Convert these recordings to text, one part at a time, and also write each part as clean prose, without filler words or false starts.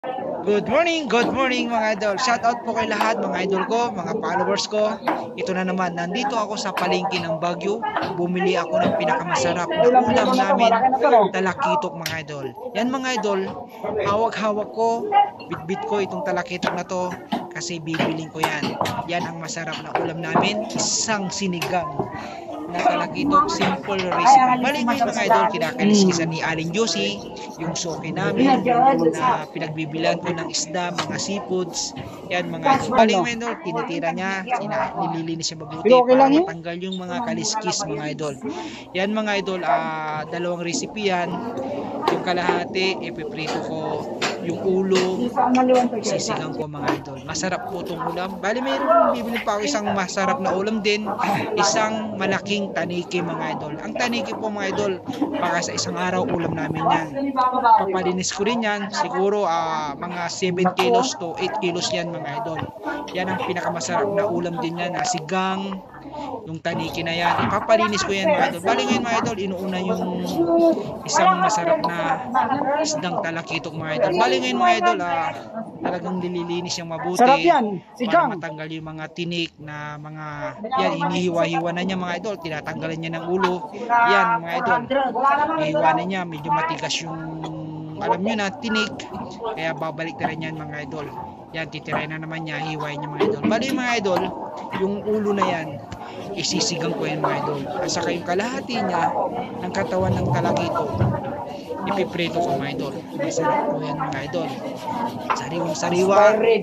Good morning mga idol. Shout out po kay lahat mga idol ko, mga followers ko. Ito na naman, nandito ako sa palengke ng Baguio. Bumili ako ng pinakamasarap na ulam namin, talakitok mga idol. Yan mga idol, hawak-hawak ko, bit-bit ko itong talakitok na to kasi bibiling ko yan. Yan ang masarap na ulam namin, isang sinigang na talakitok, simple recipe. Bali ngayon mga idol, kinakaliskisan ni Aling Josie yung soke namin na pinagbibilan ko ng isda, mga seafoods. Yan mga idol. Bali ngayon idol, tinitira niya, nililinis siya mabuti para matanggal yung mga kaliskis mga idol. Yan mga idol, dalawang recipe yan. Yung kalahati, ipiprito ko. Yung ulo, sisigang ko mga idol. Masarap po itong ulam. Bali mayroon, bibili pa ako isang masarap na ulam din, isang malaking taniki mga idol. Ang taniki po mga idol, para sa isang araw ulam namin yan. Papalinis ko rin yan, siguro mga 7 kilos to 8 kilos yan mga idol. Yan ang pinakamasarap na ulam din yan, sigang. Yung taniki na yan, ipapalinis ko yan mga idol. Bali ngayon mga idol, inuuna yung isang masarap na isdang talakitok mga idol. Bali ngayon mga idol, talagang nililinis yung mabuti para matanggal yung mga tinik na mga, yan, inihiwa-hiwa na niya mga idol, tinatanggalan niya ng ulo. Yan mga idol, ihiwa na niya, medyo matigas yung, alam nyo na, tinik, kaya babalik na rin yan mga idol. Yan, titiray na naman niya, hiwain niya mga idol. Bali mga idol, yung ulo na yan, isisigang ko yan mga idol. At saka yung kalahati niya ng katawan ng talakito, ipiprito ko mga idol. Masarap po yan mga idol. Sariwang sariwa.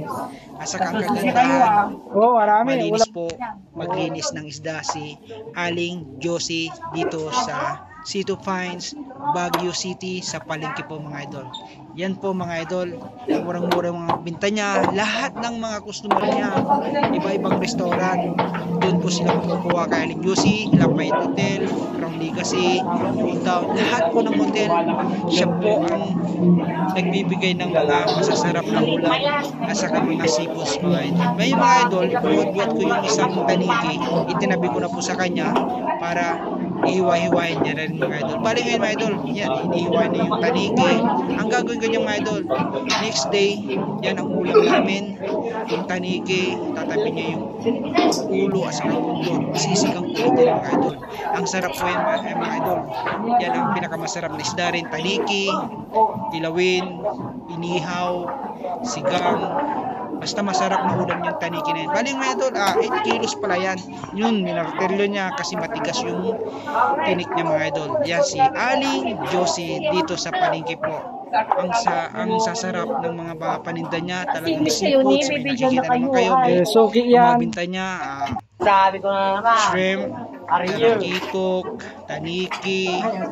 At saka ang kagandahan, malinis po, maglinis ng isda si Aling Josie dito sa Cito Finds, Baguio City, sa palengke po mga idol. Yan po mga idol, murang-murang mga binta niya, lahat ng mga customer niya, iba-ibang restaurant, doon po sila magkukuha kay Aling Josie, Lapait Hotel, Crown Legacy, Town, lahat po ng hotel, siya po ang nagbibigay ng mga masasarap na ulam at saka mga seafoods mga idol. May mga idol, buhat-buhat ko yung isang taniki, itinabi ko na po sa kanya para ihiwa-hiwain niya rin mga idol. Bali ngayon mga idol, yan, inihiwain na yung taniki. Ang gagawin ko niya mga idol, next day, yan ang ulam namin, yung taniki, tatabi niya yung ulo at saka buntot, sisigang ulo din mga idol. Ang sarap po yan mga idol. Yan ang pinakamasarap na isda rin, taniki, ilawin, inihaw, sigang, basta masarap na ulam yung taniki na yan. Bali mga idol, 8 kilos pala yan. Yun, minarterlo niya kasi matigas yung tinik niya mga idol. Yan si Aling Josie dito sa palengke po. Ang sasarap ng mga paninda niya, talagang seafoods. May nakikita naman kayo, may mga binta niya, sabi ko na naman, shrimp, talakitok, taniki,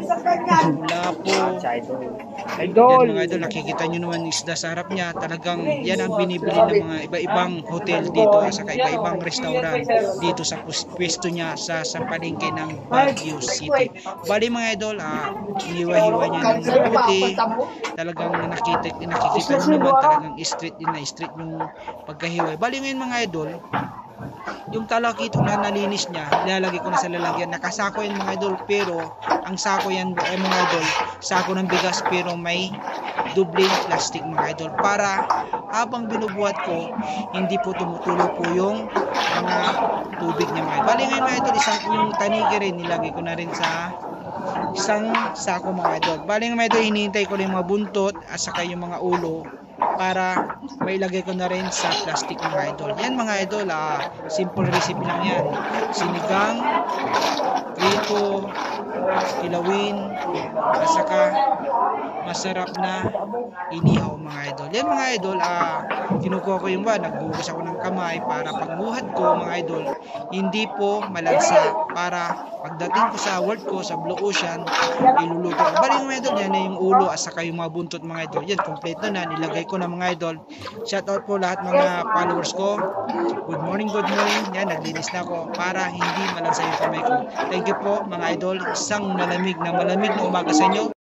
lapo. Yan mga idol, nakikita nyo naman isda sa harap niya. Talagang yan ang binibili ng mga iba-ibang hotel dito at saka iba-ibang restaurant dito sa pwesto niya sa palengke ng Baguio City. Bali mga idol, hiwa-hiwa niya ng mabuti. Talagang nakikita nyo naman, talagang straight din na straight yung pagkahiwa. Bali ngayon mga idol, yung talakito na nalinis niya, nilalagay ko na sa lalagyan. Nakasako yan mga idol, pero ang sako yan mga idol, sako ng bigas pero may doble plastic mga idol, para habang binubuhat ko, hindi po tumutulo po yung mga tubig niya mga idol. Bali ngayon mga idol, yung tanigi rin, nilagay ko na rin sa isang sako mga idol. Bali ngayon mga idol, hinihintay ko rin yung mga buntot at saka yung mga ulo para mailagay ko na rin sa plastic mga idol. Yan mga idol, simple recipe lang yan. Sinigang, prito, kilawin, at saka masarap na inihaw mga idol. Yan mga idol, kinukuha ko yung nagbuhos ako ng kamay para pagbuhat ko mga idol, hindi po malansa, para pagdating ko sa world ko, sa Blue Ocean, iluluto ko. Bali mga idol, yan na yung ulo at saka yung mga buntot mga idol. Yan, kompleto na, nilagay ko na mga idol. Shout out po lahat mga followers ko. Good morning, good morning. Yan, naglinis na ako para hindi malansa yung kamay ko. Thank you po mga idol. Isang malamig na umaga sa inyo.